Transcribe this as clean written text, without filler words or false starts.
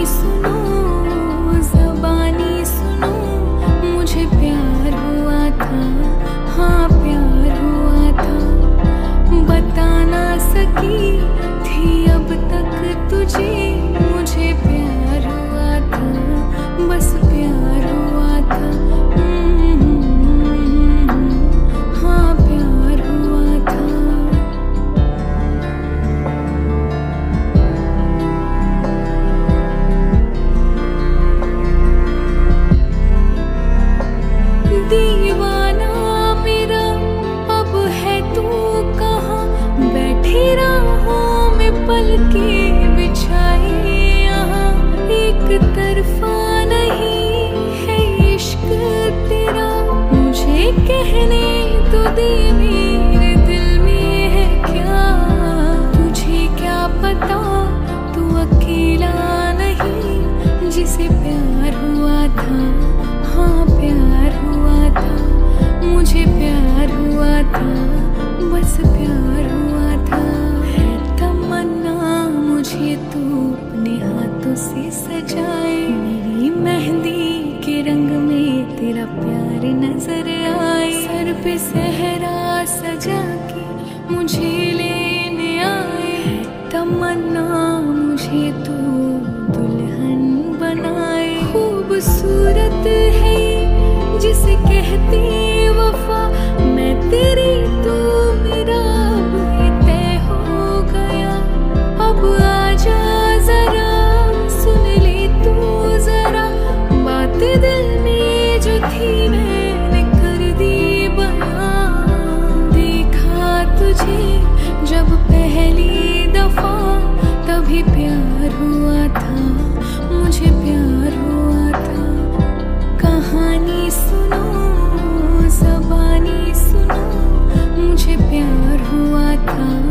सुनो, ज़बानी सुनो, मुझे प्यार हुआ था, हाँ प्यार हुआ था। बता ना सकी थी अब तक तुझे, मुझे प्यार हुआ था, बस प्यार हुआ था। हाँ प्यार हुआ था। दीवाना मेरा अब है तू कहाँ, बैठी राहों में पलके बिछाए यहाँ। एक तरफा नहीं है इश्क तेरा, मुझे कहने तो दे मेरे दिल में है क्या। तुझे क्या पता तू अकेला नहीं, जिसे प्यार हुआ था, हाँ प्यार हुआ था। मुझे प्यार हुआ था, बस प्यार हुआ था। है तमन्ना मुझे तू अपने हाथों से सजाए, मेरी मेहंदी के रंग में तेरा प्यार नजर आए। सर पे सहरा सजा के मुझे लेने आए। है तमन्ना मुझे तू दुल्हन बनाए। खूबसूरत है जिसे कहती वफा, मैं तेरी तू मेरा, अब ये तय हो गया। अब आजा जरा सुन ले तू जरा, बात दिल में जो थी मैंने कर दी बयां। देखा तुझे जब पहली दफा, तभी प्यार हुआ था, मुझे प्यार हुआ था। कहानी सुनो, ज़बानी सुनो, मुझे प्यार हुआ था।